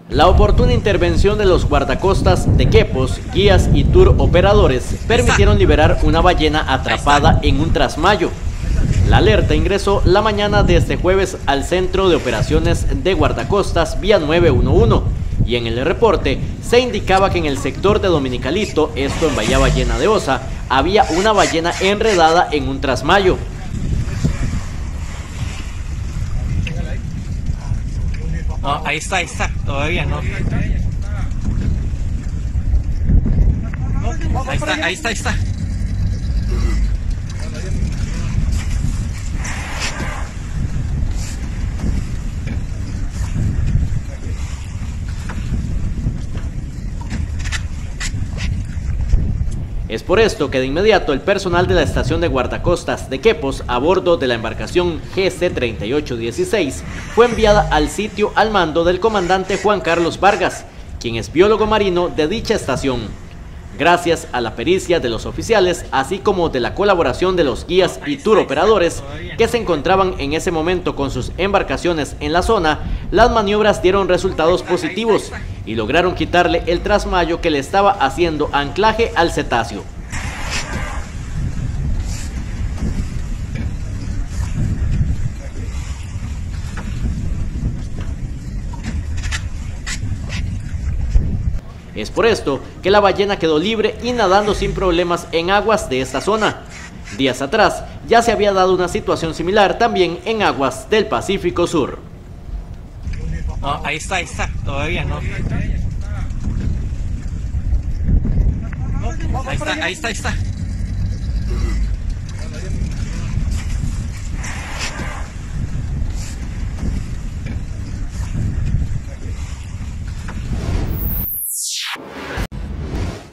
La oportuna intervención de los guardacostas de quepos, guías y tour operadores permitieron liberar una ballena atrapada en un trasmayo. La alerta ingresó la mañana de este jueves al Centro de Operaciones de Guardacostas vía 911 y en el reporte se indicaba que en el sector de Dominicalito, esto en Bahía Ballena de Osa, había una ballena enredada en un trasmayo. No, ahí está, todavía no. Ahí está. Es por esto que de inmediato el personal de la estación de guardacostas de Quepos a bordo de la embarcación GC-3816 fue enviada al sitio al mando del comandante Juan Carlos Vargas, quien es biólogo marino de dicha estación. Gracias a la pericia de los oficiales, así como de la colaboración de los guías y tour operadores que se encontraban en ese momento con sus embarcaciones en la zona, las maniobras dieron resultados positivos y lograron quitarle el trasmayo que le estaba haciendo anclaje al cetáceo. Es por esto que la ballena quedó libre y nadando sin problemas en aguas de esta zona. Días atrás ya se había dado una situación similar también en aguas del Pacífico Sur. No, ahí está, todavía no. Ahí está.